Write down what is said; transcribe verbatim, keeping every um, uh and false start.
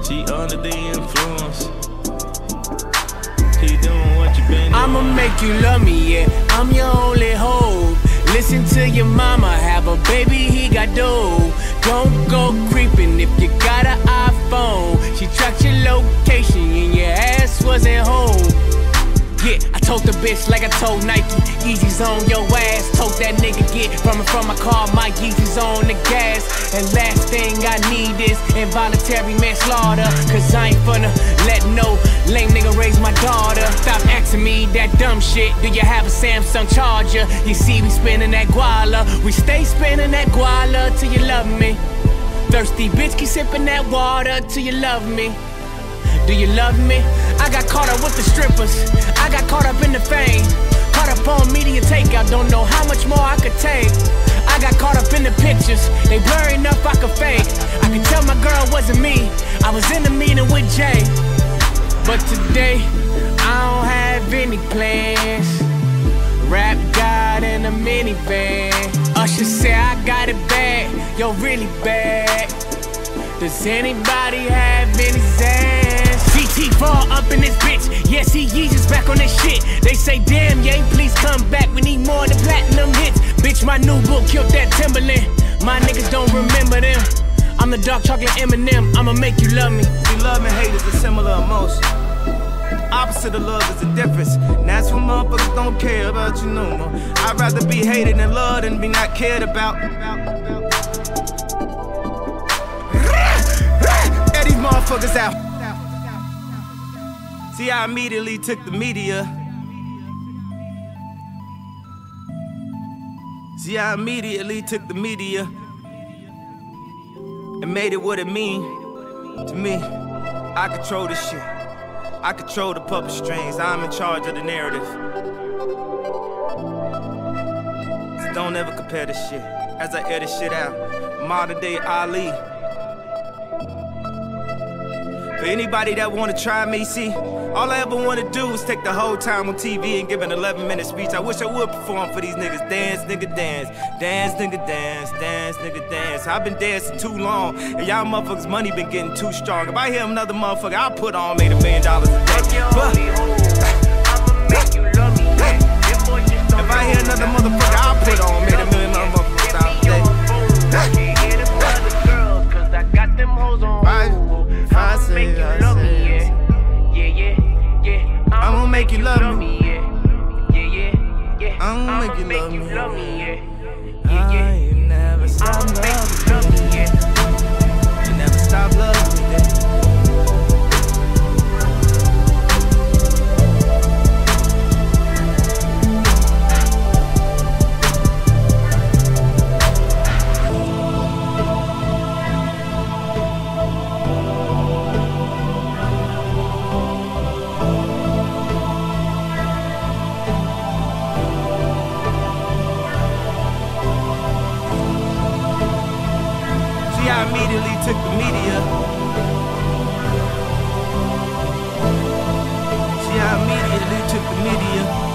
She under the influence. Keep doing what you been doing. I'ma make you love me, yeah. I'm your only hope. Listen to your mama, have a baby, he got dough. Don't go creeping if you got an iPhone. She tracked your location and your ass wasn't home. Yeah, I told the bitch like I told Nike, Yeezys on your ass. Told that nigga get from and from my car, my Yeezys on the gas. And last thing I need is involuntary manslaughter, cause I ain't finna let no lame nigga raise my daughter. Stop asking me that dumb shit, do you have a Samsung charger? You see we spinning that guala, we stay spinning that guala till you love me. Thirsty bitch, keep sipping that water till you love me. Do you love me? I got caught up with the strippers, I got caught up in the fame. Caught up on media takeout, don't know how much more I could take. I got caught up in the pictures, they blurry enough I could fake. I could tell my girl wasn't me, I was in the meeting with Jay. But today, I don't have any plans. Rap God in a minivan. Usher said I got it bad, yo really bad. Does anybody have any zans? C T fall up in this bitch, yes he Yeezus back on this shit. They say damn, yeah, please come back, we need more than platinum hits. Bitch, my new book killed that Timberland, my niggas don't remember them. I'm the dark chocolate Eminem, I'ma make you love me. See, love and hate is a similar emotion. Opposite of love is a difference. And that's what motherfuckers don't care about you no more. I'd rather be hated than loved than be not cared about. Get these motherfuckers out. See, I immediately took the media. See, I immediately took the media and made it what it mean to me. I control this shit. I control the puppet strings. I'm in charge of the narrative. So don't ever compare this shit. As I air this shit out, modern day Ali. For anybody that wanna try me, see, all I ever wanna do is take the whole time on T V and give an eleven minute speech. I wish I would perform for these niggas. Dance, nigga, dance. Dance, nigga, dance. Dance, nigga, dance. I've been dancing too long, and y'all motherfuckers' money been getting too strong. If I hear another motherfucker, I'll put on made a million dollars a day. But if I hear another motherfucker, I'll put on made a million motherfuckers a day. I say, I say, I'm gonna make you love me. I'm gonna make you love me. I ain't never stop loving me. You never stop loving me. I immediately took the media. See, I immediately took the media.